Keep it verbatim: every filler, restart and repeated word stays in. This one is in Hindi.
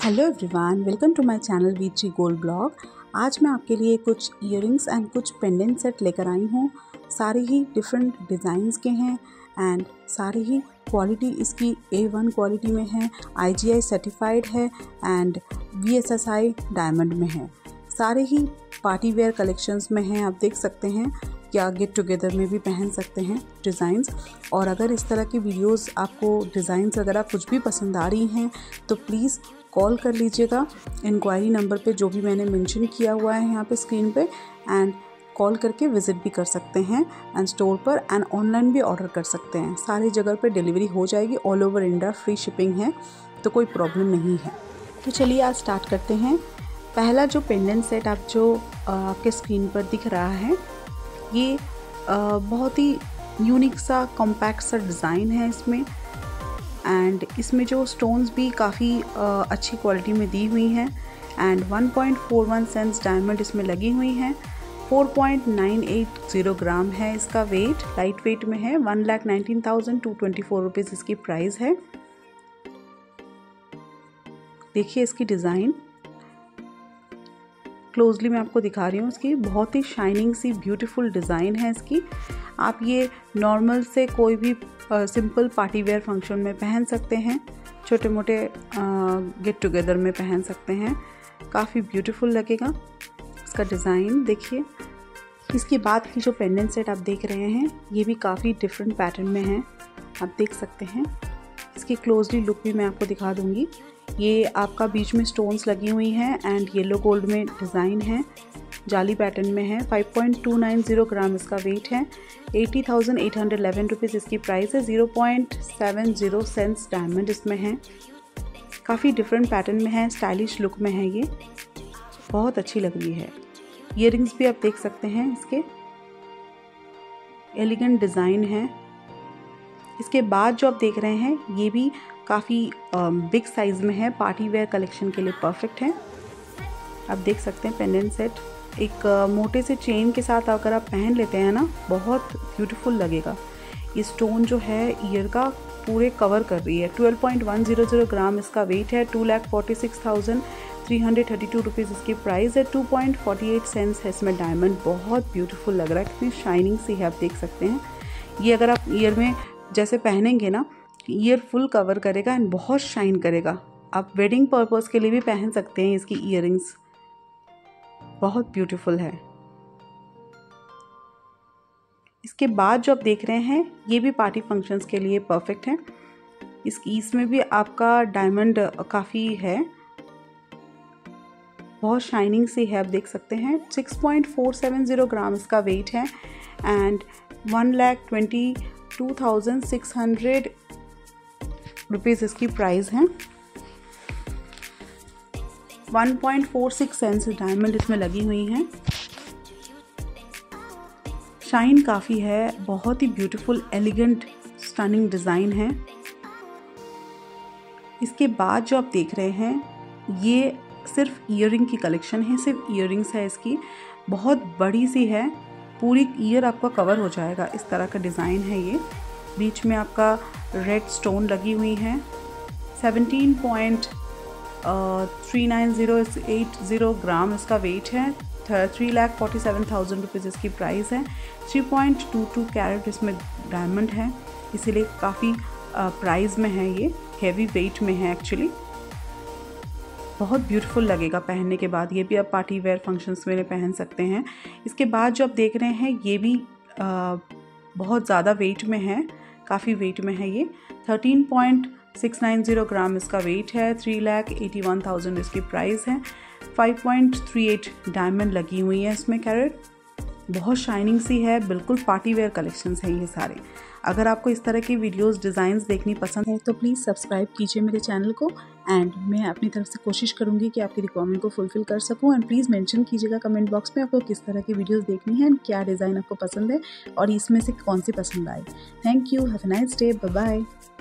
Hello everyone, welcome to my channel वीची गोल्ड ब्लॉग। आज मैं आपके लिए कुछ इयररिंग्स एंड कुछ पेंडेंट सेट लेकर आई हूँ। सारे ही डिफरेंट डिज़ाइंस के हैं एंड सारे ही क्वालिटी इसकी ए वन क्वालिटी में है, आई जी आई सर्टिफाइड है and V S S I diamond में है। सारे ही पार्टी वेयर कलेक्शंस में हैं। आप देख सकते हैं या गेट टुगेदर में भी पहन सकते हैं डिज़ाइंस। और अगर इस तरह की वीडियोस आपको डिज़ाइंस वगैरह कुछ भी पसंद आ रही हैं तो प्लीज़ कॉल कर लीजिएगा इंक्वायरी नंबर पे जो भी मैंने मेंशन किया हुआ है यहाँ पे स्क्रीन पे, एंड कॉल करके विज़िट भी कर सकते हैं एंड स्टोर पर एंड ऑनलाइन भी ऑर्डर कर सकते हैं। सारी जगह पे डिलीवरी हो जाएगी, all over India free shipping है, तो कोई प्रॉब्लम नहीं है। तो चलिए आज स्टार्ट करते हैं। पहला जो पेंडेंट सेट आप जो आपके स्क्रीन पर दिख रहा है, ये बहुत ही यूनिक सा कॉम्पैक्ट सा डिज़ाइन है इसमें, एंड इसमें जो स्टोन्स भी काफ़ी अच्छी क्वालिटी में दी हुई हैं and one point four one cents diamond इसमें लगी हुई हैं। Four point nine eight zero gram है इसका वेट, लाइट वेट में है। One lakh nineteen thousand two twenty four rupees इसकी प्राइस है। देखिए इसकी डिज़ाइन क्लोजली मैं आपको दिखा रही हूँ। इसकी बहुत ही शाइनिंग सी ब्यूटीफुल डिज़ाइन है इसकी। आप ये नॉर्मल से कोई भी सिंपल पार्टी वेयर फंक्शन में पहन सकते हैं, छोटे मोटे गेट टुगेदर में पहन सकते हैं, काफ़ी ब्यूटीफुल लगेगा इसका डिज़ाइन। देखिए इसके बाद की जो पेंडेंट सेट आप देख रहे हैं, ये भी काफ़ी डिफरेंट पैटर्न में है, आप देख सकते हैं। इसकी क्लोजली लुक भी मैं आपको दिखा दूँगी। ये आपका बीच में स्टोन्स लगी हुई हैं एंड येलो गोल्ड में डिज़ाइन है, जाली पैटर्न में है। Five point two nine zero gram इसका वेट है। Eighty thousand eight hundred eleven rupees इसकी प्राइस है। Zero point seven zero cents diamond इसमें है। काफ़ी डिफरेंट पैटर्न में है, स्टाइलिश लुक में है, ये बहुत अच्छी लग रही है। ईयरिंग्स भी आप देख सकते हैं, इसके एलिगेंट डिज़ाइन है। इसके बाद जो आप देख रहे हैं, ये भी काफ़ी बिग साइज़ में है, पार्टी वेयर कलेक्शन के लिए परफेक्ट है। आप देख सकते हैं पेंडेंट सेट एक मोटे से चेन के साथ अगर आप पहन लेते हैं ना, बहुत ब्यूटीफुल लगेगा। ये स्टोन जो है ईयर का पूरे कवर कर रही है। Twelve point one zero zero gram इसका वेट है। Two lakh forty six thousand three hundred thirty two rupees इसकी प्राइस है। Two point forty eight cents है इसमें डायमंड। बहुत ब्यूटीफुल लग रहा है, कितनी शाइनिंग सी है, आप देख सकते हैं। ये अगर आप ईयर में जैसे पहनेंगे ना, ईयर फुल कवर करेगा एंड बहुत शाइन करेगा। आप वेडिंग पर्पज़ के लिए भी पहन सकते हैं इसकी ईयरिंग्स, बहुत ब्यूटीफुल है। इसके बाद जो आप देख रहे हैं, ये भी पार्टी फंक्शंस के लिए परफेक्ट है। इसकी इसमें भी आपका डायमंड काफ़ी है, बहुत शाइनिंग सी है, आप देख सकते हैं। Six point four seven zero gram इसका वेट है and one lakh twenty two thousand six hundred rupees इसकी प्राइस है। One point four six cents diamond इसमें लगी हुई हैं। शाइन काफ़ी है, बहुत ही ब्यूटीफुल एलिगेंट स्टनिंग डिज़ाइन है। इसके बाद जो आप देख रहे हैं, ये सिर्फ ईयरिंग की कलेक्शन है, सिर्फ ईयरिंग्स है इसकी। बहुत बड़ी सी है, पूरी ईयर आपका कवर हो जाएगा, इस तरह का डिज़ाइन है ये। बीच में आपका रेड स्टोन लगी हुई है। Seventeen point three nine zero eight zero gram इसका वेट है। Three lakh forty seven thousand rupees इसकी प्राइस है। Three point two two carat इसमें डायमंड है, इसीलिए काफ़ी प्राइस में है, ये हैवी वेट में है एक्चुअली। बहुत ब्यूटीफुल लगेगा पहनने के बाद। ये भी आप पार्टी वेयर फंक्शंस में पहन सकते हैं। इसके बाद जो आप देख रहे हैं, ये भी आ, बहुत ज़्यादा वेट में है, काफ़ी वेट में है ये। Thirteen point six nine zero gram इसका वेट है। Three lakh eighty one thousand इसकी प्राइस है। Five point three eight diamond लगी हुई है इसमें कैरेट। बहुत शाइनिंग सी है, बिल्कुल पार्टी वेयर कलेक्शंस हैं ये सारे। अगर आपको इस तरह की वीडियोस डिज़ाइंस देखनी पसंद है तो प्लीज़ सब्सक्राइब कीजिए मेरे चैनल को, एंड मैं अपनी तरफ से कोशिश करूँगी कि आपकी रिक्वायरमेंट को फुलफ़िल कर सकूँ। एंड प्लीज़ मेंशन कीजिएगा कमेंट बॉक्स में आपको किस तरह की वीडियोस देखनी है एंड क्या डिज़ाइन आपको पसंद है और इसमें से कौन सी पसंद आए। Thank you, have a nice day, bye bye.